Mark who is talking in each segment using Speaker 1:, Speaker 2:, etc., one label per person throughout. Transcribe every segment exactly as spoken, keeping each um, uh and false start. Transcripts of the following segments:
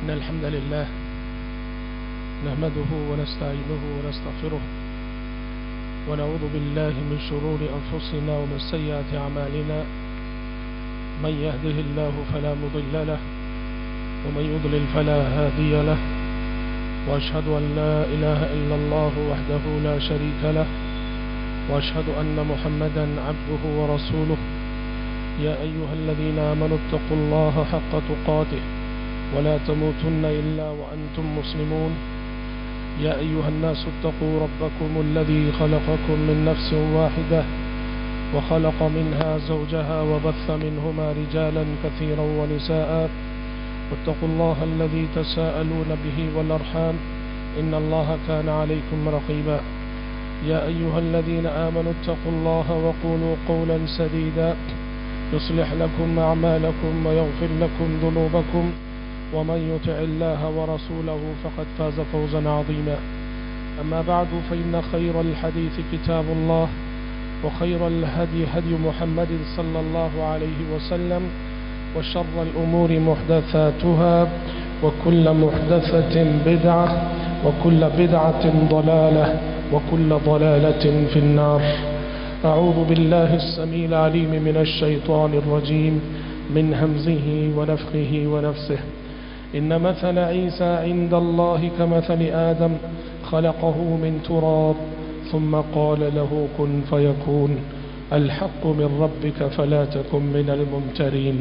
Speaker 1: إن الحمد لله نحمده ونستعينه ونستغفره ونعوذ بالله من شرور أنفسنا ومن سيئات أعمالنا من يهده الله فلا مضل له ومن يضلل فلا هادي له وأشهد أن لا إله إلا الله وحده لا شريك له وأشهد أن محمدا عبده ورسوله يا أيها الذين آمنوا اتقوا الله حق تقاته ولا تموتن إلا وأنتم مسلمون يا أيها الناس اتقوا ربكم الذي خلقكم من نفس واحدة وخلق منها زوجها وبث منهما رجالا كثيرا ونساء واتقوا الله الذي تساءلون به والأرحام إن الله كان عليكم رقيبا يا أيها الذين آمنوا اتقوا الله وقولوا قولا سديدا يصلح لكم أعمالكم ويغفر لكم ذنوبكم ومن يطع الله ورسوله فقد فاز فوزا عظيما أما بعد فإن خير الحديث كتاب الله وخير الهدي هدي محمد صلى الله عليه وسلم وشر الأمور محدثاتها وكل محدثة بدعة وكل بدعة ضلالة وكل ضلالة في النار أعوذ بالله السميع العليم من الشيطان الرجيم من همزه ونفخه ونفسه إن مثل عيسى عند الله كمثل آدم خلقه من تراب ثم قال له كن فيكون الحق من ربك فلا تكن من الممترين.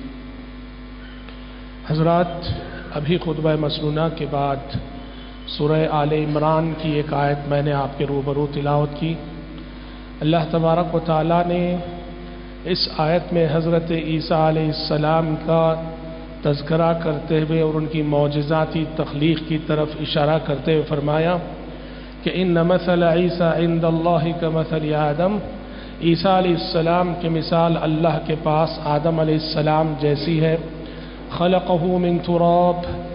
Speaker 1: حضرات، ابھی خطبہ مسنونہ کے بعد سورہ آل عمران کی ایک آیت میں نے آپ کے روبرو تلاوت کی. اللہ تبارک و تعالیٰ نے اس آیت میں حضرت عیسیٰ علیہ السلام کا تذکرہ کرتے ہوئے اور ان کی معجزاتی تخلیق کی طرف اشارہ کرتے ہوئے فرمایا کہ ان مثل عیسیٰ عند اللہ کمثل آدم، عیسیٰ علیہ السلام کی مثال اللہ کے پاس آدم علیہ السلام جیسی ہے. خلقہ من تراب،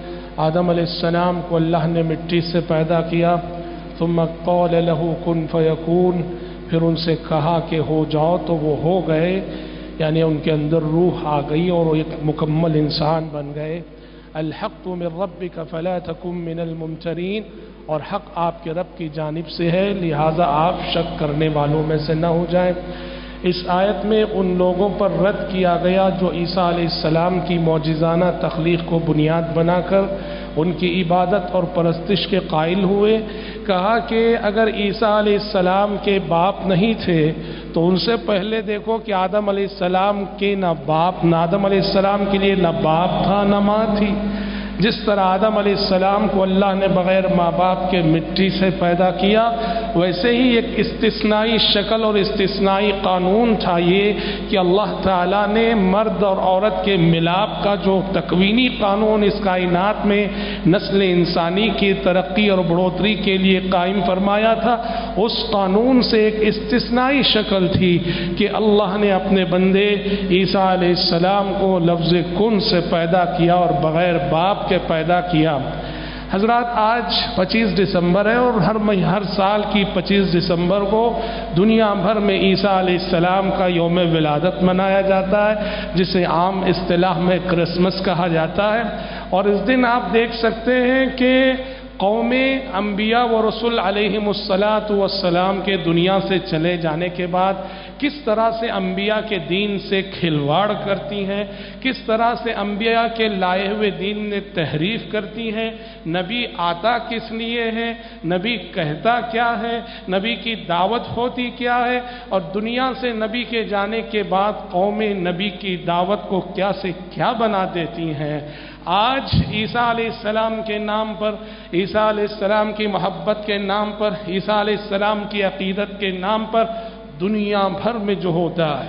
Speaker 1: آدم علیہ السلام کو اللہ نے مٹی سے پیدا کیا. ثم قال له کن فیکون، پھر ان سے کہا کہ ہو جاؤ تو وہ ہو گئے، یعنی ان کے اندر روح آ گئی اور وہ ایک مکمل انسان بن گئے. الحق من ربک فلا تکن من الممترین، اور حق آپ کے رب کی جانب سے ہے لہذا آپ شک کرنے والوں میں سے نہ ہو جائیں. اس آیت میں ان لوگوں پر رد کیا گیا جو عیسیٰ علیہ السلام کی معجزانہ تخلیق کو بنیاد بنا کر ان کی عبادت اور پرستش کے قائل ہوئے. کہا کہ اگر عیسیٰ علیہ السلام کے باپ نہیں تھے تو ان سے پہلے دیکھو کہ آدم علیہ السلام کے نہ باپ نہ آدم علیہ السلام کے لیے نہ باپ تھا نہ ماں تھی. جس طرح آدم علیہ السلام کو اللہ نے بغیر ماں باپ کے مٹی سے پیدا کیا، ویسے ہی ایک استثنائی شکل اور استثنائی قانون تھا یہ کہ اللہ تعالیٰ نے مرد اور عورت کے ملاپ کا جو تکوینی قانون اس کائنات میں نسل انسانی کی ترقی اور بڑھوتری کے لیے قائم فرمایا تھا، اس قانون سے ایک استثنائی شکل تھی کہ اللہ نے اپنے بندے عیسیٰ علیہ السلام کو لفظ کن سے پیدا کیا اور بغیر باپ کے پیدا کیا. حضرات، آج پچیس دسمبر ہے اور ہر ہر سال کی پچیس دسمبر کو دنیا بھر میں عیسیٰ علیہ السلام کا یوم ولادت منایا جاتا ہے، جسے عام اصطلاح میں کرسمس کہا جاتا ہے. اور اس دن آپ دیکھ سکتے ہیں کہ قوم انبیاء و رسول علیہم الصلاۃ والسلام کے دنیا سے چلے جانے کے بعد کس طرح سے انبیاء کے دین سے کھلواڑ کرتی ہیں، کس طرح سے انبیاء کے لائے ہوئے دین نے تحریف کرتی ہیں. نبی آتا کس لیے ہے، نبی کہتا کیا ہے، نبی کی دعوت ہوتی کیا ہے، اور دنیا سے نبی کے جانے کے بعد قوم نبی کی دعوت کو کیا سے کیا بنا دیتی ہیں. آج عیسیٰ علیہ السلام کے نام پر، عیسیٰ علیہ السلام کی محبت کے نام پر، عیسیٰ علیہ السلام کی عقیدت کے نام پر دنیا بھر میں جو ہوتا ہے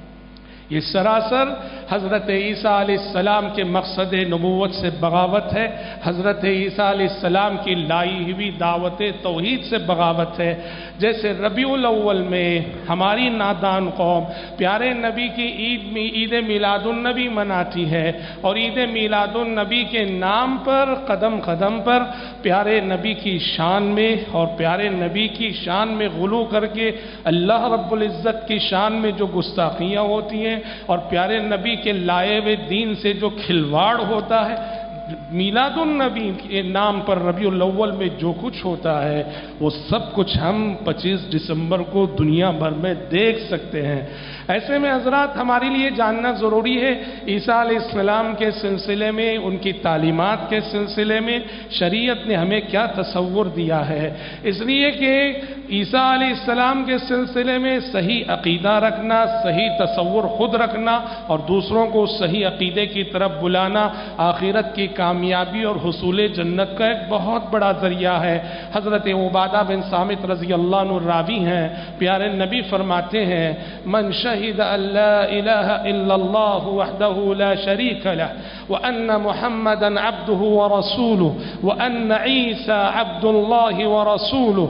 Speaker 1: یہ سراسر حضرت عیسیٰ علیہ السلام کے مقصد نبوت سے بغاوت ہے، حضرت عیسیٰ علیہ السلام کی لائی ہوئی دعوت توحید سے بغاوت ہے. جیسے ربیع الاول میں ہماری نادان قوم پیارے نبی کی عید میں عید میلاد النبی مناتی ہے، اور عید میلاد النبی کے نام پر قدم قدم پر پیارے نبی کی شان میں اور پیارے نبی کی شان میں غلو کر کے اللہ رب العزت کی شان میں جو گستاخیاں ہوتی ہیں اور پیارے نبی کے لائے ہوئے دین سے جو کھلواڑ ہوتا ہے، میلاد النبی کے نام پر ربیع الاول میں جو کچھ ہوتا ہے وہ سب کچھ ہم پچیس دسمبر کو دنیا بھر میں دیکھ سکتے ہیں۔ ایسے میں حضرات ہمارے لیے جاننا ضروری ہے عیسیٰ علیہ السلام کے سلسلے میں، ان کی تعلیمات کے سلسلے میں شریعت نے ہمیں کیا تصور دیا ہے۔ اس لیے کہ عیسیٰ علیہ السلام کے سلسلے میں صحیح عقیدہ رکھنا، صحیح تصور خود رکھنا اور دوسروں کو صحیح عقیدے کی طرف بلانا آخرت کی کامیابی اور حصول جنت کا ایک بہت بڑا ذریعہ ہے۔ حضرت عبادہ بن صامت رضی اللہ عنہ راوی ہیں، پیارے نبی فرماتے ہیں من شہد ان لا الہ الا اللہ وحدہ لا شریک لہ وان محمدا عبدہ ورسولہ وان عیسی عبد اللہ ورسولہ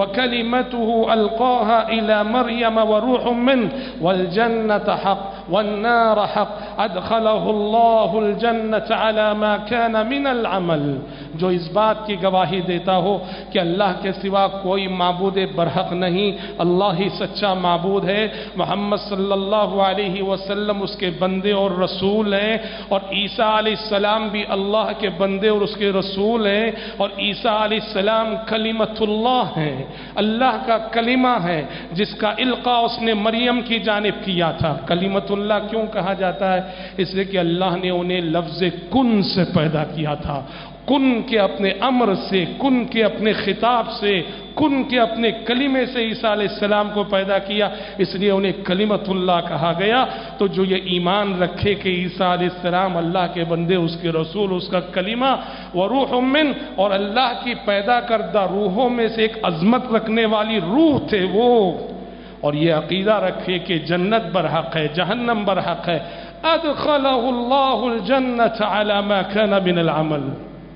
Speaker 1: وکلمته القاها الى مریم وروح منه والجنة حق والنار حق ادخله اللہ الجنة على ما كان من العمل۔ جو اس بات کی گواہی دیتا ہو کہ اللہ کے سوا کوئی معبود برحق نہیں، اللہ ہی سچا معبود ہے، محمد صلی اللہ علیہ وسلم اس کے بندے اور رسول ہیں، اور عیسیٰ علیہ السلام بھی اللہ کے بندے اور اس کے رسول ہیں، اور عیسیٰ علیہ السلام کلمۃ اللہ ہیں، اللہ کا کلمہ ہے جس کا القاء اس نے مریم کی جانب کیا تھا۔ کلمۃ اللہ کیوں کہا جاتا ہے؟ اس لیے کہ اللہ نے انہیں لفظ کن سے پیدا کیا تھا، کن کے اپنے امر سے، کن کے اپنے خطاب سے، کن کے اپنے کلمے سے عیسیٰ علیہ السلام کو پیدا کیا، اس لیے انہیں کلمۃ اللہ کہا گیا۔ تو جو یہ ایمان رکھے کہ عیسیٰ علیہ السلام اللہ کے بندے، اس کے رسول، اس کا کلمہ وروح من، اور اللہ کی پیدا کردہ روحوں میں سے ایک عظمت رکھنے والی روح تھے وہ، اور یہ عقیدہ رکھے کہ جنت برحق ہے، جہنم برحق ہے، ادخلہ اللہ الجنۃ علی ما کان من العمل۔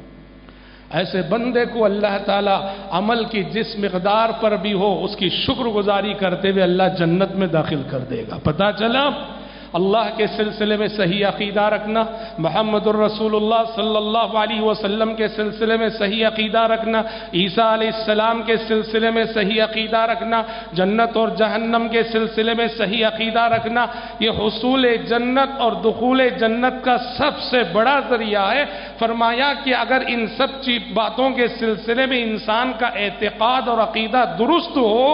Speaker 1: ایسے بندے کو اللہ تعالیٰ عمل کی جس مقدار پر بھی ہو اس کی شکر گزاری کرتے ہوئے اللہ جنت میں داخل کر دے گا۔ پتہ چلا اللہ کے سلسلے میں صحیح عقیدہ رکھنا، محمد الرسول اللہ صلی اللہ علیہ وسلم کے سلسلے میں صحیح عقیدہ رکھنا، عیسیٰ علیہ السلام کے سلسلے میں صحیح عقیدہ رکھنا، جنت اور جہنم کے سلسلے میں صحیح عقیدہ رکھنا، یہ حصول جنت اور دخول جنت کا سب سے بڑا ذریعہ ہے۔ فرمایا کہ اگر ان سب چیز باتوں کے سلسلے میں انسان کا اعتقاد اور عقیدہ درست ہو،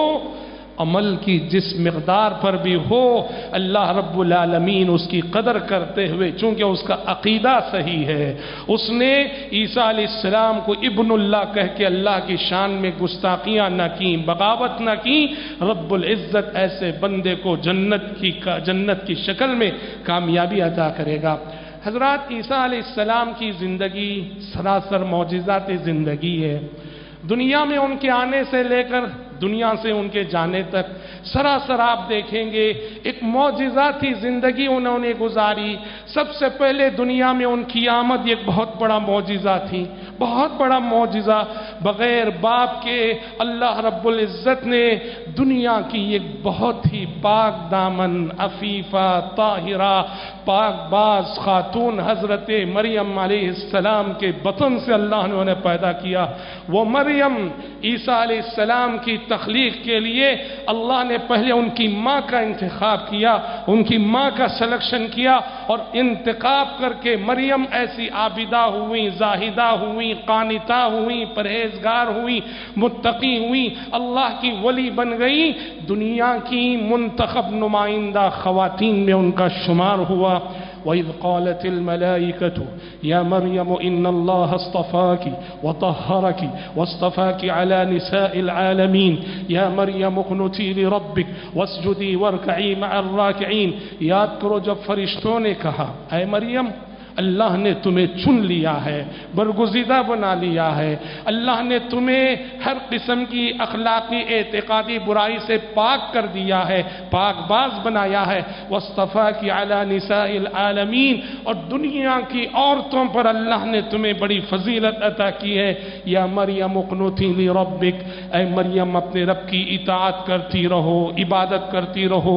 Speaker 1: عمل کی جس مقدار پر بھی ہو، اللہ رب العالمین اس کی قدر کرتے ہوئے، چونکہ اس کا عقیدہ صحیح ہے، اس نے عیسیٰ علیہ السلام کو ابن اللہ کہہ کے اللہ کی شان میں گستاخیاں نہ کی، بغاوت نہ کی، رب العزت ایسے بندے کو جنت کی جنت کی شکل میں کامیابی عطا کرے گا۔ حضرات عیسیٰ علیہ السلام کی زندگی سراسر معجزاتی زندگی ہے۔ دنیا میں ان کے آنے سے لے کر دنیا سے ان کے جانے تک سراسر آپ دیکھیں گے ایک معجزاتی زندگی انہوں نے گزاری۔ سب سے پہلے دنیا میں ان کی آمد ایک بہت بڑا معجزہ تھی، بہت بڑا معجزہ۔ بغیر باپ کے اللہ رب العزت نے دنیا کی ایک بہت ہی پاک دامن، عفیفہ، طاہرہ، پاک باز خاتون حضرت مریم علیہ السلام کے بطن سے اللہ نے انہیں پیدا کیا۔ وہ مریم عیسیٰ علیہ السلام کی تخلیق کے لیے اللہ نے پہلے ان کی ماں کا انتخاب کیا، ان کی ماں کا سلیکشن کیا، اور انتخاب کر کے مریم ایسی عابدہ ہوئی، زاہدہ ہوئی، قانتہ ہوئی، پرہیزگار ہوئی، متقی ہوئی، اللہ کی ولی بن گئی، دنیا کی منتخب نمائندہ خواتین میں ان کا شمار ہوا۔ وَإِذْ قَالَتِ الْمَلَائِكَةُ يَا مَرْيَمُ إِنَّ اللَّهَ اصْطَفَاكِ وَطَهَّرَكِ وَاصْطَفَاكِ عَلَى نِسَاءِ الْعَالَمِينَ يَا مَرْيَمُ اقْنُتِي لِرَبِّكِ وَاسْجُدِي وَارْكَعِي مَعَ الرَّاكِعِينَ۔ یاد کرو جب فرشتوں نے کہا اے مریم اللہ نے تمہیں چن لیا ہے، برگزیدہ بنا لیا ہے، اللہ نے تمہیں ہر قسم کی اخلاقی اعتقادی برائی سے پاک کر دیا ہے، پاک باز بنایا ہے، وَاصْطَفَاكِ عَلَى نِسَاءِ الْعَالَمِينَ، اور دنیا کی عورتوں پر اللہ نے تمہیں بڑی فضیلت عطا کی ہے۔ یا مریم اقنتی لربک، اے مریم اپنے رب کی اطاعت کرتی رہو، عبادت کرتی رہو،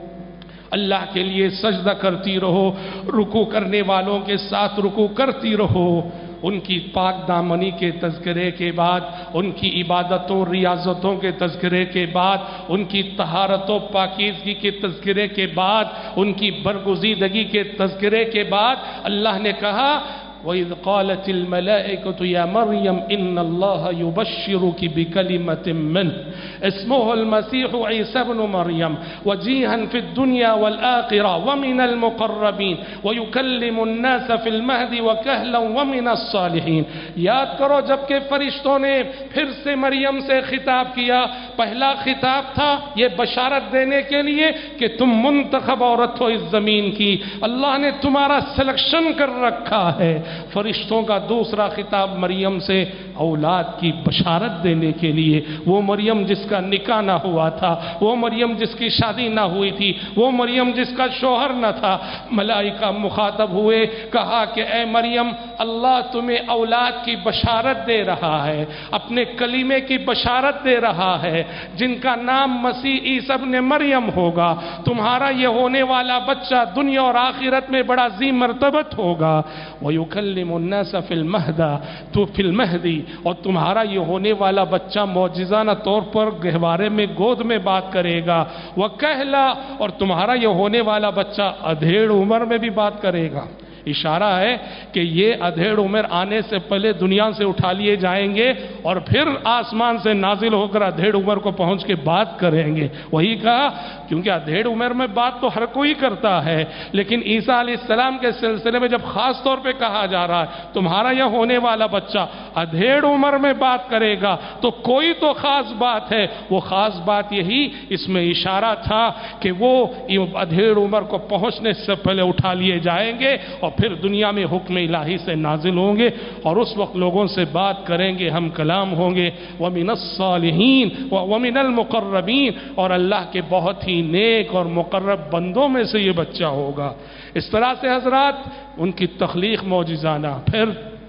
Speaker 1: اللہ کے لیے سجدہ کرتی رہو، رکوع کرنے والوں کے ساتھ رکوع کرتی رہو۔ ان کی پاک دامنی کے تذکرے کے بعد، ان کی عبادتوں ریاضتوں کے تذکرے کے بعد، ان کی طہارت و پاکیزگی کے تذکرے کے بعد، ان کی برگزیدگی کے تذکرے کے بعد اللہ نے کہا وَإِذْ قَالَتِ الْمَلَائِكَةُ يَا مَرْيَمْ إِنَّ اللَّهَ يُبَشِّرُكِ بِكَلِمَةٍ مِّنْهُ اسمه المسيح عيسى ابن مريم وجيها في الدنيا والآخرة ومن المقربين ويكلم الناس في المهد وكهلا ومن الصالحين. یاد کرو جب کہ فرشتوں نے پھر سے مریم سے خطاب کیا، پہلا خطاب تھا یہ بشارت دینے کے لیے کہ تم منتخب عورت ہو اس زمین کی، اللہ نے تمہارا سلیکشن کر رکھا ہے. فرشتوں کا دوسرا خطاب مریم سے اولاد کی بشارت دینے کے لیے، وہ مریم جس کا نکاح نہ ہوا تھا، وہ مریم جس کی شادی نہ ہوئی تھی، وہ مریم جس کا شوہر نہ تھا. ملائکہ مخاطب ہوئے، کہا کہ اے مریم اللہ تمہیں اولاد کی بشارت دے رہا ہے، اپنے کلیمے کی بشارت دے رہا ہے جن کا نام مسیح عیسی ابن مریم ہوگا. تمہارا یہ ہونے والا بچہ دنیا اور آخرت میں بڑا عظیم مرتبت ہوگا. وَيُكَلِّمُ النَّاسَ فِي الْمَهْدِ تو فی المہدی، اور تمہارا یہ ہونے والا بچہ معجزانہ طور پر گہوارے میں گود میں بات کرے گا. وَكَهْلًا اور تمہارا یہ ہونے والا بچہ ادھیڑ عمر میں بھی بات کرے گا. اشارہ ہے کہ یہ ادھیڑ عمر آنے سے پہلے دنیا سے اٹھا لیے جائیں گے اور پھر آسمان سے نازل ہو کر ادھیڑ عمر کو پہنچ کے بات کریں گے. وہی کہا کیونکہ ادھیڑ عمر میں بات تو ہر کوئی کرتا ہے، لیکن عیسیٰ علیہ السلام کے سلسلے میں جب خاص طور پہ کہا جا رہا ہے تمہارا یہ ہونے والا بچہ ادھیڑ عمر میں بات کرے گا تو کوئی تو خاص بات ہے. وہ خاص بات یہی اس میں اشارہ تھا کہ وہ ادھیڑ عمر کو پہنچنے سے پہلے اٹھا لیے جائیں گے اور پھر دنیا میں حکم الہی سے نازل ہوں گے اور اس وقت لوگوں سے بات کریں گے، ہم کلام ہوں گے. وَمِنَ الصَّالِحِينَ وَمِنَ الْمُقَرَّبِينَ اور اللہ کے بہت ہی نیک اور مقرب بندوں میں سے یہ بچہ ہوگا. اس طرح سے حضرات ان کی تخلیق معجزانہ. پھر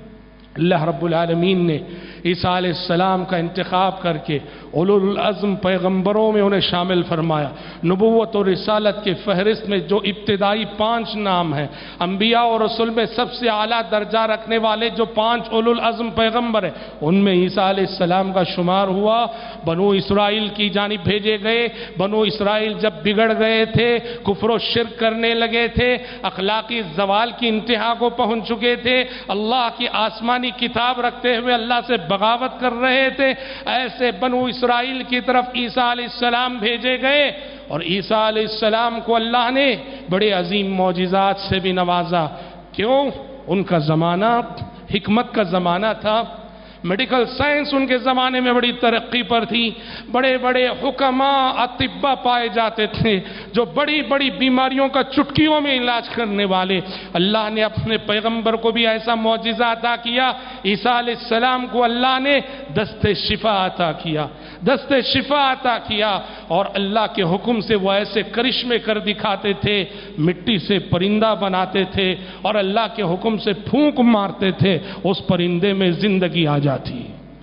Speaker 1: اللہ رب العالمین نے عیسیٰ علیہ السلام کا انتخاب کر کے اولو العزم پیغمبروں میں انہیں شامل فرمایا. نبوت اور رسالت کے فہرست میں جو ابتدائی پانچ نام ہیں، انبیاء اور رسول میں سب سے اعلیٰ درجہ رکھنے والے جو پانچ اولو العزم پیغمبر ہیں ان میں عیسیٰ علیہ السلام کا شمار ہوا. بنو اسرائیل کی جانب بھیجے گئے. بنو اسرائیل جب بگڑ گئے تھے، کفر و شرک کرنے لگے تھے، اخلاقی زوال کی انتہا کو پہنچ چکے تھے، اللہ کی آسمانی کتاب رکھتے ہوئے اللہ سے بغاوت کر رہے تھے، ایسے بنو اسرائیل کی طرف عیسیٰ علیہ السلام بھیجے گئے. اور عیسیٰ علیہ السلام کو اللہ نے بڑے عظیم معجزات سے بھی نوازا. کیوں؟ ان کا زمانہ حکمت کا زمانہ تھا. میڈیکل سائنس ان کے زمانے میں بڑی ترقی پر تھی. بڑے بڑے حکماء اطباء پائے جاتے تھے جو بڑی بڑی بیماریوں کا چٹکیوں میں علاج کرنے والے. اللہ نے اپنے پیغمبر کو بھی ایسا معجزہ عطا کیا. عیسیٰ علیہ السلام کو اللہ نے دست شفا عطا کیا، دست شفا عطا کیا اور اللہ کے حکم سے وہ ایسے کرشمے کر دکھاتے تھے، مٹی سے پرندہ بناتے تھے اور اللہ کے حکم سے پھونک مارتے تھے، اس پرندے میں زندگی آ جاتی.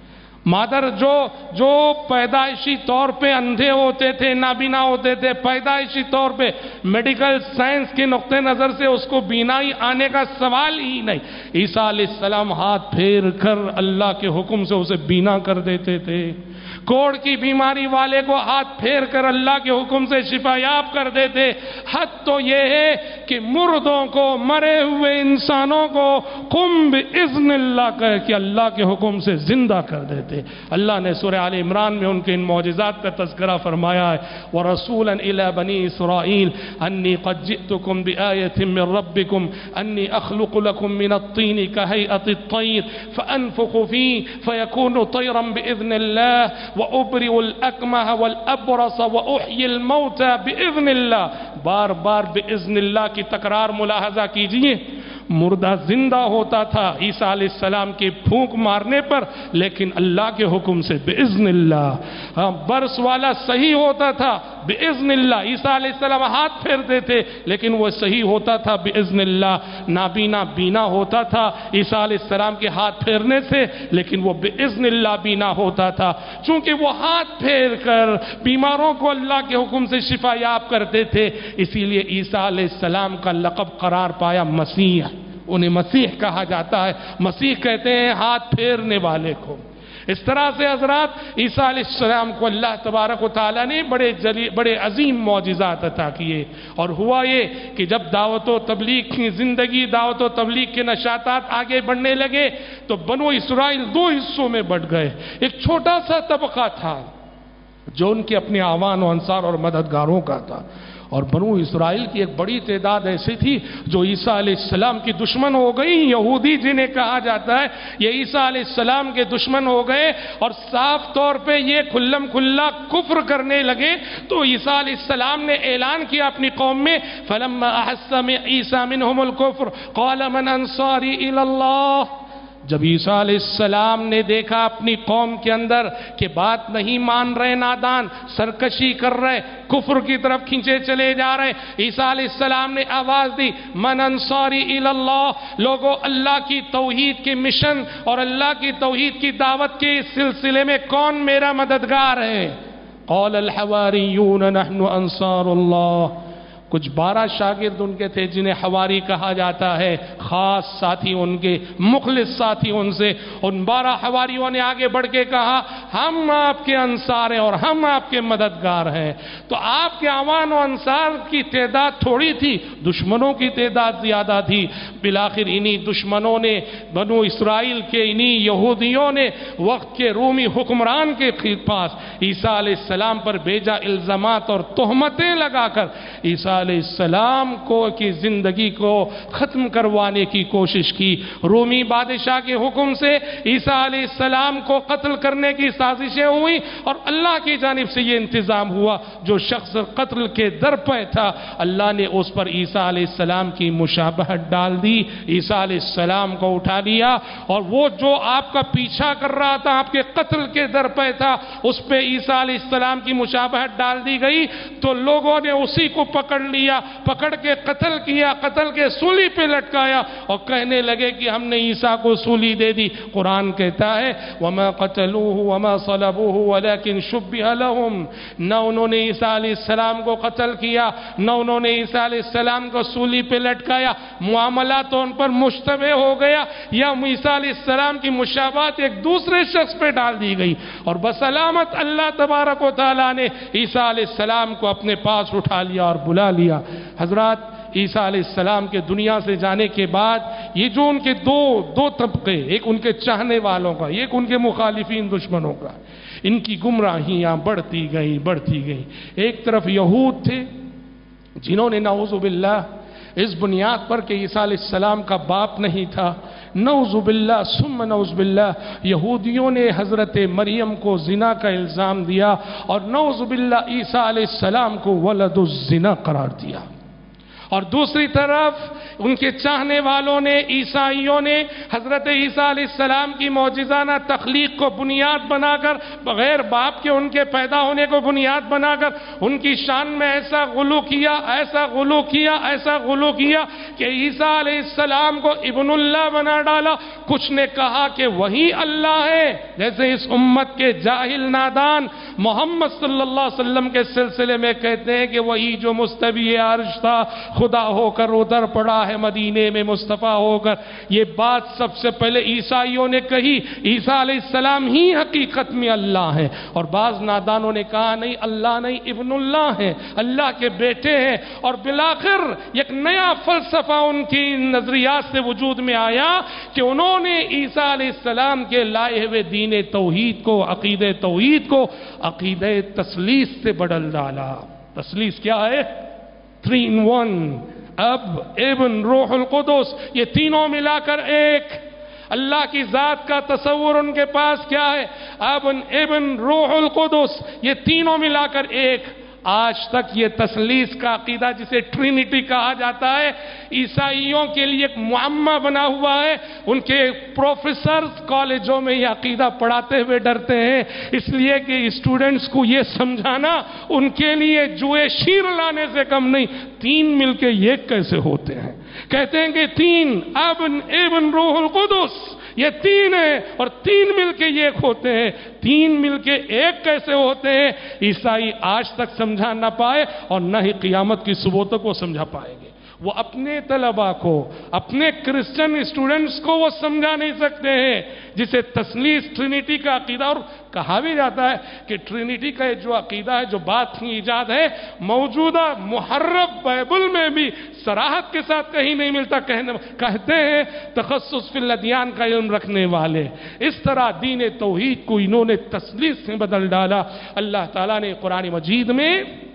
Speaker 1: مادر جو جو پیدائشی طور پہ اندھے ہوتے تھے، نابینا ہوتے تھے، پیدائشی طور پہ میڈیکل سائنس کے نقطہ نظر سے اس کو بینائی آنے کا سوال ہی نہیں، عیسیٰ علیہ السلام ہاتھ پھیر کر اللہ کے حکم سے اسے بینا کر دیتے تھے. کوڑ کی بیماری والے کو ہاتھ پھیر کر اللہ کے حکم سے شفا یاب کر دیتے. حد تو یہ ہے کہ مردوں کو، مرے ہوئے انسانوں کو قم باذن اللہ کہہ کے اللہ کے حکم سے زندہ کر دیتے. اللہ نے سورہ آل عمران میں ان کے ان معجزات کا تذکرہ فرمایا ہے. وَرَسُولًا إِلَى بَنِي إِسْرَائِيلَ أَنِّي قَدْ جِئْتُكُمْ بِآيَةٍ مِّن رَّبِّكُمْ أَنِّي أَخْلُقُ لَكُم مِّنَ الطِّينِ كَهَيْئَةِ الطَّيْرِ فَأَنفُخُ فِيهِ فَيَكُونُ طَيْرًا بِإِذْنِ اللَّهِ وَأُبْرِئُ الْأَكْمَهَ وَالْأَبْرَصَ وَأُحْيِي الْمَوْتَى بِإِذْنِ اللَّهِ. بار بار بِإِذْنِ اللہ کی تکرار ملاحظہ کیجئے. مردہ زندہ ہوتا تھا عیسیٰ علیہ السلام کے پھونک مارنے پر، لیکن اللہ کے حکم سے بِإِذْنِ اللہ. برس والا صحیح ہوتا تھا بِإِذْنِ اللہ. عیسیٰ علیہ السلام ہاتھ پھیرتے تھے لیکن وہ صحیح ہوتا تھا بِإِذْنِ اللہ. نابینا بینا ہوتا تھا عیسیٰ علیہ السلام کے ہاتھ پھیرنے سے، لیکن وہ بِإِذْنِ اللہ بینا ہوتا تھا. چونکہ وہ ہاتھ پھیر کر بیماروں کو اللہ کے حکم سے شفا یاب کرتے تھے، اسی لیے عیسیٰ علیہ السلام کا لقب قرار پایا مسیح. انہیں مسیح کہا جاتا ہے. مسیح کہتے ہیں ہاتھ پھیرنے والے کو. اس طرح سے حضرات عیسیٰ علیہ السلام کو اللہ تبارک و تعالیٰ نے بڑے جلی بڑے عظیم معجزات عطا کیے، اور ہوا یہ کہ جب دعوت و تبلیغ کی زندگی، دعوت و تبلیغ کے نشاطات آگے بڑھنے لگے تو بنو اسرائیل دو حصوں میں بٹ گئے۔ ایک چھوٹا سا طبقہ تھا جو ان کے اپنے اعوان و انصار اور مددگاروں کا تھا، اور بنو اسرائیل کی ایک بڑی تعداد ایسی تھی جو عیسیٰ علیہ السلام کی دشمن ہو گئی۔ یہودی جنہیں کہا جاتا ہے یہ عیسیٰ علیہ السلام کے دشمن ہو گئے اور صاف طور پہ یہ کھلم کھلا کفر کرنے لگے۔ تو عیسیٰ علیہ السلام نے اعلان کیا اپنی قوم میں، فَلَمَّا أَحَسَّ عِيسَىٰ مِنْهُمُ الْكُفْرَ قَالَ مَنْ أَنصَارِي إِلَى اللَّهِ۔ جب عیسیٰ علیہ السلام نے دیکھا اپنی قوم کے اندر کہ بات نہیں مان رہے، نادان سرکشی کر رہے، کفر کی طرف کھینچے چلے جا رہے، عیسیٰ علیہ السلام نے آواز دی، من انصاری الی اللہ، لوگوں اللہ کی توحید کے مشن اور اللہ کی توحید کی دعوت کے اس سلسلے میں کون میرا مددگار ہے؟ قال الحواریون نحن انصار اللہ۔ کچھ بارہ شاگرد ان کے تھے جنہیں حواری کہا جاتا ہے، خاص ساتھی ان کے، مخلص ساتھی ان سے۔ ان بارہ حواریوں نے آگے بڑھ کے کہا ہم آپ کے انصار ہیں اور ہم آپ کے مددگار ہیں۔ تو آپ کے اعوان و انصار کی تعداد تھوڑی تھی، دشمنوں کی تعداد زیادہ تھی۔ بالآخر انہی دشمنوں نے، بنو اسرائیل کے انہی یہودیوں نے وقت کے رومی حکمران کے پاس عیسیٰ علیہ السلام پر بیجا الزامات اور تہمتیں لگا کر عیسیٰ علیہ السلام کو کی زندگی کو ختم کروانے کی کوشش کی۔ رومی بادشاہ کے حکم سے عیسیٰ علیہ السلام کو قتل کرنے کی سازشیں ہوئی، اور اللہ کی جانب سے یہ انتظام ہوا جو شخص قتل کے در پہ تھا اللہ نے اس پر عیسیٰ علیہ السلام کی مشابہت ڈال دی، عیسیٰ علیہ السلام کو اٹھا لیا، اور وہ جو آپ کا پیچھا کر رہا تھا، آپ کے قتل کے در پہ تھا، اس پہ عیسیٰ علیہ السلام کی مشابہت ڈال دی گئی۔ تو لوگوں نے اسی کو پکڑ لیا، پکڑ کے قتل کیا، قتل کے سولی پہ لٹکایا، اور کہنے لگے کہ ہم نے عیسیٰ کو سولی دے دی۔ قرآن کہتا ہے وَمَا قَتَلُوهُ وَمَا صَلَبُوهُ وَلَكِنْ شُبِّهَ لَهُمْ، نہ انہوں نے عیسیٰ علیہ السلام کو قتل کیا، نہ انہوں نے عیسیٰ علیہ السلام کو سولی پہ لٹکایا، معاملہ تو ان پر مشتبہ ہو گیا، یا عیسیٰ علیہ السلام کی مشابہت ایک دوسرے شخص پہ ڈال دی گئی، اور بسلامت اللہ تبارک و تعالیٰ نے عیسیٰ علیہ السلام کو اپنے پاس اٹھا لیا اور بلا لیا۔ حضرات عیسیٰ علیہ السلام کے دنیا سے جانے کے بعد یہ جو ان کے دو دو طبقے، ایک ان کے چاہنے والوں کا، ایک ان کے مخالفین دشمنوں کا، ان کی گمراہیاں بڑھتی گئیں بڑھتی گئیں۔ ایک طرف یہود تھے جنہوں نے نعوذ باللہ اس بنیاد پر کہ عیسیٰ علیہ السلام کا باپ نہیں تھا، نعوذ باللہ ثم نعوذ باللہ، یہودیوں نے حضرت مریم کو زنا کا الزام دیا، اور نعوذ باللہ عیسیٰ علیہ السلام کو ولد الزنا قرار دیا۔ اور دوسری طرف ان کے چاہنے والوں نے، عیسائیوں نے حضرت عیسیٰ علیہ السلام کی معجزانہ تخلیق کو بنیاد بنا کر، بغیر باپ کے ان کے پیدا ہونے کو بنیاد بنا کر ان کی شان میں ایسا غلو کیا ایسا غلو کیا ایسا غلو کیا کہ عیسیٰ علیہ السلام کو ابن اللہ بنا ڈالا۔ کچھ نے کہا کہ وہی اللہ ہے، جیسے اس امت کے جاہل نادان محمد صلی اللہ علیہ وسلم کے سلسلے میں کہتے ہیں کہ وہی جو مستوی عرش تھا خدا ہو کر ادھر پڑا ہے مدینے میں مصطفیٰ ہو کر۔ یہ بات سب سے پہلے عیسائیوں نے کہی، عیسیٰ علیہ السلام ہی حقیقت میں اللہ ہیں، اور بعض نادانوں نے کہا نہیں اللہ نہیں، ابن اللہ ہیں، اللہ کے بیٹے ہیں۔ اور بالآخر ایک نیا فلسفہ ان کی نظریات سے وجود میں آیا کہ انہوں نے عیسیٰ علیہ السلام کے لائے ہوئے دین توحید کو، عقید توحید کو عقید تثلیث سے بدل ڈالا۔ تثلیث کیا ہے؟ تھری ان ون، اب ابن روح القدس، یہ تینوں ملا کر ایک۔ اللہ کی ذات کا تصور ان کے پاس کیا ہے؟ ابن ابن روح القدس، یہ تینوں ملا کر ایک۔ آج تک یہ تثلیث کا عقیدہ جسے ٹرینٹی کہا جاتا ہے عیسائیوں کے لیے ایک معمہ بنا ہوا ہے۔ ان کے پروفیسرز کالجوں میں یہ عقیدہ پڑھاتے ہوئے ڈرتے ہیں، اس لیے کہ اسٹوڈنٹس کو یہ سمجھانا ان کے لیے جوئے شیر لانے سے کم نہیں۔ تین مل کے ایک کیسے ہوتے ہیں؟ کہتے ہیں کہ تین، ابن ابن روح القدس، یہ تین ہیں اور تین مل کے ایک ہوتے ہیں۔ تین مل کے ایک کیسے ہوتے ہیں؟ عیسائی آج تک سمجھا نہ پائے اور نہ ہی قیامت کی صبح تک وہ سمجھا پائیں گے۔ وہ اپنے طلبہ کو، اپنے کرسچن اسٹوڈنٹس کو وہ سمجھا نہیں سکتے ہیں جسے تثلیث ٹرینٹی کا عقیدہ، اور کہا بھی جاتا ہے کہ ٹرینٹی کا جو عقیدہ ہے، جو بات کی ایجاد ہے، موجودہ محرف بائبل میں بھی صراحت کے ساتھ کہیں نہیں ملتا۔ کہتے ہیں تخصص فی الادیان کا علم رکھنے والے، اس طرح دین توحید کو انہوں نے تثلیث سے بدل ڈالا۔ اللہ تعالیٰ نے قرآن مجید میں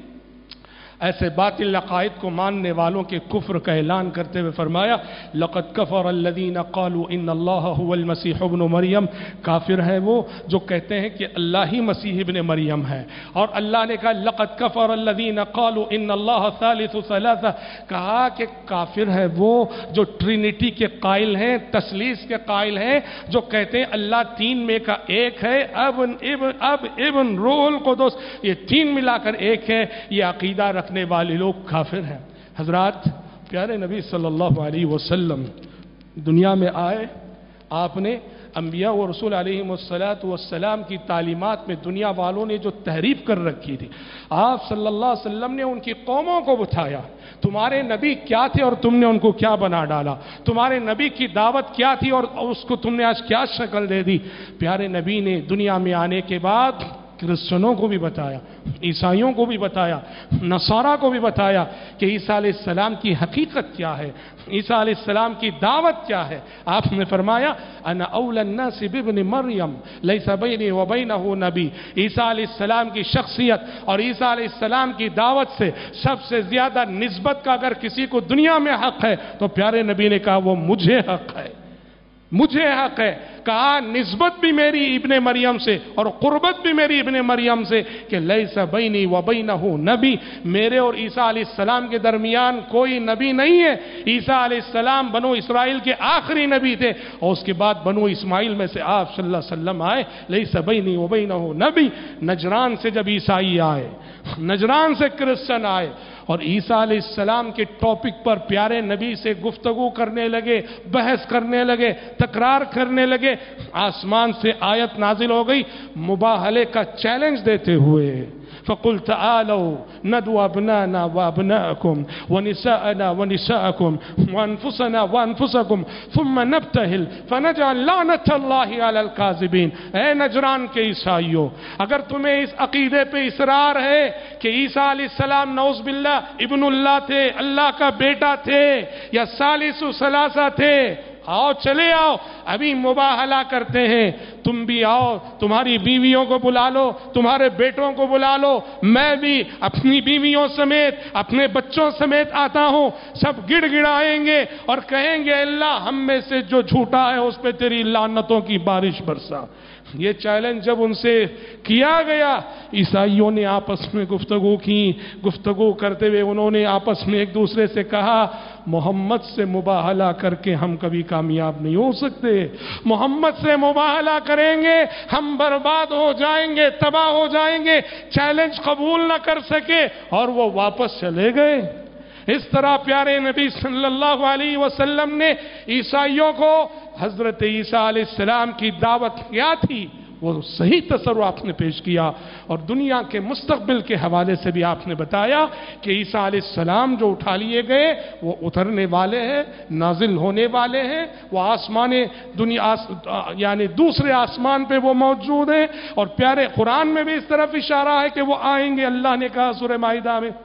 Speaker 1: ایسے باطل عقائد کو ماننے والوں کے کفر کا اعلان کرتے ہوئے فرمایا لقد کفر الذین قالوا ان اللہ هو المسیح ابن مریم، کافر ہے وہ جو کہتے ہیں کہ اللہ ہی مسیح ابن مریم ہے۔ اور اللہ نے کہا لقد کفر الذین قالوا ان اللہ ثالث ثلاثہ، کہا کہ کافر ہے وہ جو ٹرینٹی کے قائل ہیں، تثلیث کے قائل ہیں، جو کہتے ہیں اللہ تین میں کا ایک ہے، اب ابن اب ابن روح القدس، یہ تین ملا کر ایک ہے۔ یہ عقیدہ رکھنے والے لوگ کافر ہیں۔ حضرات، پیارے نبی صلی اللہ علیہ وسلم دنیا میں آئے، آپ نے انبیاء و رسول علیہم الصلاۃ والسلام کی تعلیمات میں دنیا والوں نے جو تحریف کر رکھی تھی، آپ صلی اللہ علیہ وسلم نے ان کی قوموں کو بتایا تمہارے نبی کیا تھے اور تم نے ان کو کیا بنا ڈالا، تمہارے نبی کی دعوت کیا تھی اور اس کو تم نے آج کیا شکل دے دی۔ پیارے نبی نے دنیا میں آنے کے بعد کرسچنوں کو بھی بتایا، عیسائیوں کو بھی بتایا، نصارہ کو بھی بتایا کہ عیسیٰ علیہ السلام کی حقیقت کیا ہے، عیسیٰ علیہ السلام کی دعوت کیا ہے۔ آپ نے فرمایا انا اولی الناس بابن مریم لیس بینی و بینہ نبی، عیسیٰ علیہ السلام کی شخصیت اور عیسیٰ علیہ السلام کی دعوت سے سب سے زیادہ نسبت کا اگر کسی کو دنیا میں حق ہے تو پیارے نبی نے کہا وہ مجھے حق ہے، مجھے حق ہے۔ کہا نسبت بھی میری ابن مریم سے اور قربت بھی میری ابن مریم سے کہ لیس بینی و بینہ نبی، میرے اور عیسیٰ علیہ السلام کے درمیان کوئی نبی نہیں ہے۔ عیسیٰ علیہ السلام بنو اسرائیل کے آخری نبی تھے اور اس کے بعد بنو اسماعیل میں سے آپ صلی اللہ علیہ وسلم آئے۔ لیس بینی و بینہ نبی، نجران سے جب عیسائی آئے، نجران سے کرسچن آئے اور عیسیٰ علیہ السلام کے ٹاپک پر پیارے نبی سے گفتگو کرنے لگے، بحث کرنے لگے، تکرار کرنے لگے، آسمان سے آیت نازل ہو گئی مباہلے کا چیلنج دیتے ہوئے فَقُلْ تَعَالَوْا نَدْعُ أَبْنَاءَنَا وَأَبْنَاءَكُمْ وَنِسَاءَنَا وَنِسَاءَكُمْ وَأَنفُسَنَا وَأَنفُسَكُمْ ثُمَّ نَبْتَهِلْ فَنَجْعَلْ لَعْنَةَ اللَّهِ عَلَى الْكَاذِبِينَ۔ اے نجران کے عیسائیوں، اگر تمہیں اس عقیدے پہ اصرار ہے کہ عیسیٰ علیہ السلام نعوذ باللہ ابن اللہ تھے، اللہ کا بیٹا تھے یا ثالث ثلاثہ تھے، آؤ چلے آؤ، ابھی مباہلہ کرتے ہیں، تم بھی آؤ، تمہاری بیویوں کو بلا لو، تمہارے بیٹوں کو بلا لو، میں بھی اپنی بیویوں سمیت اپنے بچوں سمیت آتا ہوں، سب گڑ گڑائیں گے اور کہیں گے اللہ ہم میں سے جو جھوٹا ہے اس پہ تیری لعنتوں کی بارش برسا۔ یہ چیلنج جب ان سے کیا گیا، عیسائیوں نے آپس میں گفتگو کی، گفتگو کرتے ہوئے انہوں نے آپس میں ایک دوسرے سے کہا محمد سے مباہلہ کر کے ہم کبھی کامیاب نہیں ہو سکتے، محمد سے مباہلہ کریں گے ہم برباد ہو جائیں گے، تباہ ہو جائیں گے۔ چیلنج قبول نہ کر سکے اور وہ واپس چلے گئے۔ اس طرح پیارے نبی صلی اللہ علیہ وسلم نے عیسائیوں کو حضرت عیسیٰ علیہ السلام کی دعوت کیا تھی وہ صحیح تصور آپ نے پیش کیا، اور دنیا کے مستقبل کے حوالے سے بھی آپ نے بتایا کہ عیسیٰ علیہ السلام جو اٹھا لیے گئے وہ اترنے والے ہیں، نازل ہونے والے ہیں، وہ آسمان دنیا یعنی دوسرے آسمان پہ وہ موجود ہیں، اور پیارے قرآن میں بھی اس طرف اشارہ ہے کہ وہ آئیں گے۔ اللہ نے کہا سورہ مائدہ میں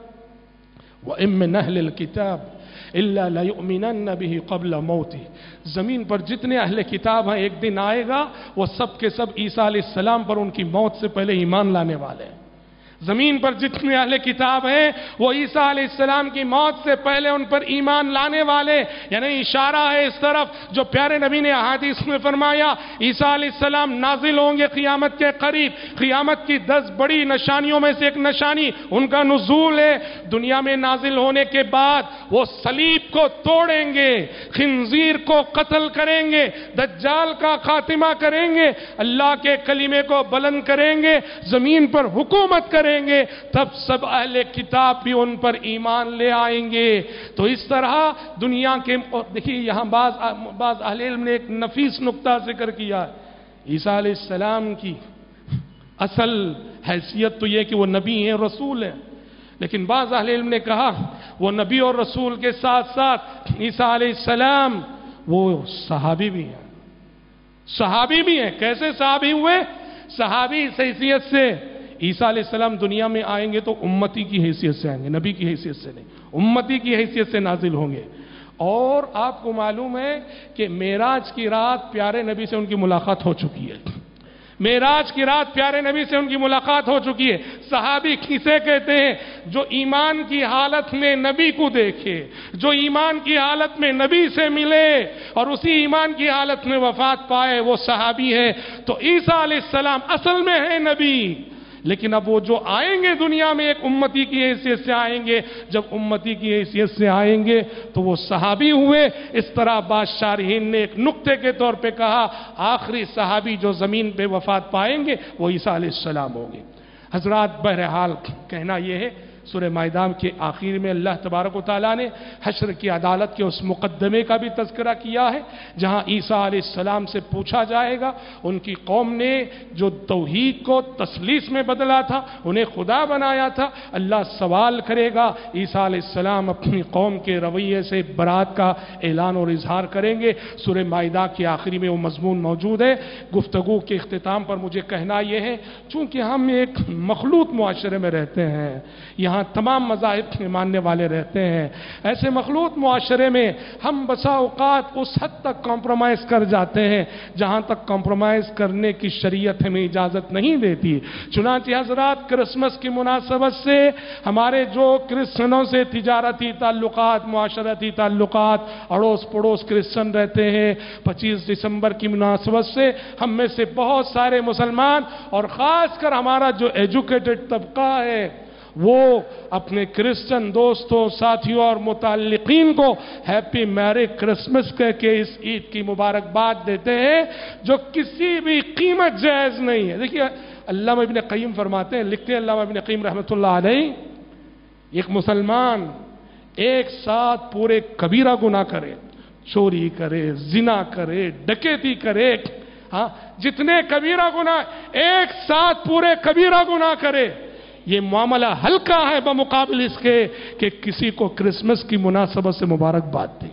Speaker 1: وَإِن مِّنْ أَهْلِ الْكِتَابِ إِلَّا لَيُؤْمِنَنَّ بِهِ قَبْلَ مَوْتِهِ، زمین پر جتنے اہل کتاب ہیں ایک دن آئے گا وہ سب کے سب عیسیٰ علیہ السلام پر ان کی موت سے پہلے ایمان لانے والے ہیں۔ زمین پر جتنے اہل کتاب ہیں وہ عیسیٰ علیہ السلام کی موت سے پہلے ان پر ایمان لانے والے، یعنی اشارہ ہے اس طرف جو پیارے نبی نے احادیث میں فرمایا عیسیٰ علیہ السلام نازل ہوں گے قیامت کے قریب۔ قیامت کی دس بڑی نشانیوں میں سے ایک نشانی ان کا نزول ہے۔ دنیا میں نازل ہونے کے بعد وہ صلیب کو توڑیں گے، خنزیر کو قتل کریں گے، دجال کا خاتمہ کریں گے، اللہ کے کلمے کو بلند کریں گے، زمین پر حکومت کریں گے، تب سب اہل کتاب بھی ان پر ایمان لے آئیں گے۔ تو اس طرح دنیا کے دیکھیے یہاں بعض بعض اہل علم نے ایک نفیس نقطہ ذکر کیا ہے، عیسیٰ علیہ السلام کی اصل حیثیت تو یہ کہ وہ نبی ہیں، رسول ہیں، لیکن بعض اہل علم نے کہا وہ نبی اور رسول کے ساتھ ساتھ عیسیٰ علیہ السلام وہ صحابی بھی ہیں، صحابی بھی ہیں۔ کیسے صحابی ہوئے؟ صحابی اس حیثیت سے، عیسیٰ علیہ السلام دنیا میں آئیں گے تو امتی کی حیثیت سے آئیں گے، نبی کی حیثیت سے نہیں، امتی کی حیثیت سے نازل ہوں گے۔ اور آپ کو معلوم ہے کہ معراج کی رات پیارے نبی سے ان کی ملاقات ہو چکی ہے، معراج کی رات پیارے نبی سے ان کی ملاقات ہو چکی ہے۔ صحابی کسے کہتے ہیں؟ جو ایمان کی حالت میں نبی کو دیکھے، جو ایمان کی حالت میں نبی سے ملے اور اسی ایمان کی حالت میں وفات پائے، وہ صحابی ہے۔ تو عیسیٰ علیہ السلام اصل میں ہے نبی، لیکن اب وہ جو آئیں گے دنیا میں ایک امتی کی حیثیت سے آئیں گے، جب امتی کی حیثیت سے آئیں گے تو وہ صحابی ہوئے۔ اس طرح بعض شارحین نے ایک نقطے کے طور پہ کہا آخری صحابی جو زمین پہ وفات پائیں گے وہ عیسیٰ علیہ السلام ہوں گے۔ حضرات بہرحال کہنا یہ ہے، سورہ مائدہ کے آخر میں اللہ تبارک و تعالیٰ نے حشر کی عدالت کے اس مقدمے کا بھی تذکرہ کیا ہے جہاں عیسیٰ علیہ السلام سے پوچھا جائے گا ان کی قوم نے جو توحید کو تثلیث میں بدلا تھا، انہیں خدا بنایا تھا۔ اللہ سوال کرے گا، عیسیٰ علیہ السلام اپنی قوم کے رویے سے برات کا اعلان اور اظہار کریں گے۔ سورہ مائدہ کے آخری میں وہ مضمون موجود ہے۔ گفتگو کے اختتام پر مجھے کہنا یہ ہے، چونکہ ہم ایک مخلوط معاشرے میں رہتے ہیں، یہاں تمام مذاہب کے ماننے والے رہتے ہیں، ایسے مخلوط معاشرے میں ہم بسا اوقات اس حد تک کمپرومائز کر جاتے ہیں جہاں تک کمپرومائز کرنے کی شریعت ہمیں اجازت نہیں دیتی۔ چنانچہ حضرات کرسمس کی مناسبت سے ہمارے جو کرسچنوں سے تجارتی تعلقات، معاشرتی تعلقات، اڑوس پڑوس کرسچن رہتے ہیں، پچیس دسمبر کی مناسبت سے ہم میں سے بہت سارے مسلمان اور خاص کر ہمارا جو ایجوکیٹڈ طبقہ ہے وہ اپنے کرسچن دوستوں، ساتھیوں اور متعلقین کو ہیپی میری کرسمس کہہ کے اس عید کی مبارکباد دیتے ہیں جو کسی بھی قیمت جائز نہیں ہے۔ دیکھیے علامہ ابن قیم فرماتے ہیں، لکھتے ہیں علامہ ابن قیم رحمۃ اللہ علیہ، ایک مسلمان ایک ساتھ پورے کبیرہ گناہ کرے، چوری کرے، زنا کرے، ڈکیتی کرے، ہاں جتنے کبیرہ گناہ ایک ساتھ پورے کبیرہ گناہ کرے، یہ معاملہ ہلکا ہے بمقابل اس کے کہ کسی کو کرسمس کی مناسبت سے مبارکباد دے۔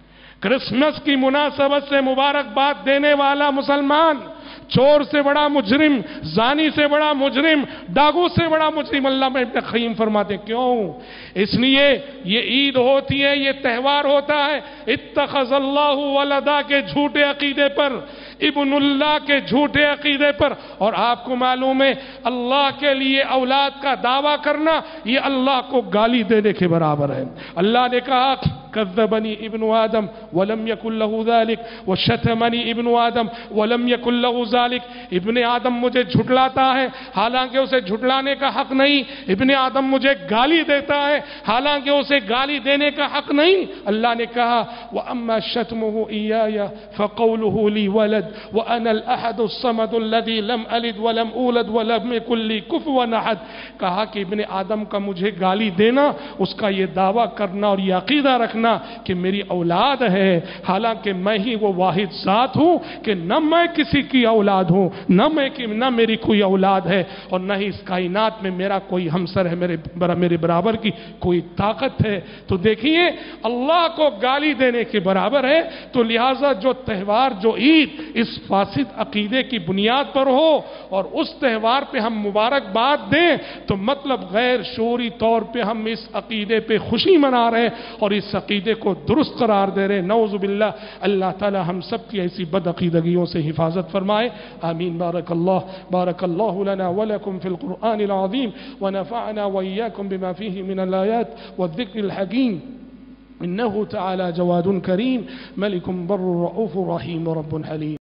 Speaker 1: کرسمس کی مناسبت سے مبارکباد دینے والا مسلمان چور سے بڑا مجرم، زانی سے بڑا مجرم، ڈاکو سے بڑا مجرم۔ علامہ ابن قیم فرماتے ہیں کیوں؟ اس لیے یہ عید ہوتی ہے، یہ تہوار ہوتا ہے اتخذ اللہ ولدا کے جھوٹے عقیدے پر، ابن اللہ کے جھوٹے عقیدے پر۔ اور آپ کو معلوم ہے اللہ کے لیے اولاد کا دعویٰ کرنا یہ اللہ کو گالی دینے کے برابر ہے۔ اللہ نے کہا کذبنی ابن آدم ولم یکن له ذلک وشتمنی ابن آدم ولم یکن له ذلک، ابن آدم مجھے جھٹلاتا ہے حالانکہ اسے جھٹلانے کا حق نہیں، ابن آدم مجھے گالی دیتا ہے حالانکہ اسے گالی دینے کا حق نہیں۔ اللہ نے کہا وَأَمَّا شَتْمُهُ إِيَّايَ فَقَوْلُهُ لِي وَلَدْ وَأَنَا الْأَحَدُ الصَّمَدُ الَّذِي لَمْ أَلِدْ وَلَمْ أُولَدْ وَلَمْ يَكُنْ لِي كُفُوًا أَحَدٌ، کہا کہ ابن آدم کا مجھے گالی دینا، اس کا یہ دعویٰ کرنا اور یہ عقیدہ رکھنا کہ میری اولاد ہے حالانکہ میں ہی وہ واحد ذات ہوں کہ نہ میں کسی کی اولاد ہوں، نہ میں نہ میری کوئی اولاد ہے اور نہ ہی اس کائنات میں میرا کوئی ہمسر ہے، میرے میرے برابر کی کوئی طاقت ہے۔ تو دیکھیے اللہ کو گالی دینے کے برابر ہے، تو لہٰذا جو تہوار، جو عید اس فاسد عقیدے کی بنیاد پر ہو اور اس تہوار پہ ہم مبارکباد دیں تو مطلب غیر شعوری طور پہ ہم اس عقیدے پہ خوشی منا رہے ہیں اور اس عقیدے کو درست قرار دے رہے ہیں۔ نعوذ باللہ، اللہ تعالی ہم سب کی ایسی بد عقیدگیوں سے حفاظت فرمائے، آمین۔ بارک اللہ بارک اللہ لنا ولکم فی القرآن العظیم ونفعنا وإياكم بما فيه من الآيات والذکر الحکیم، انه تعالی جواد کریم ملک بر رؤوف رحیم رب حلیم۔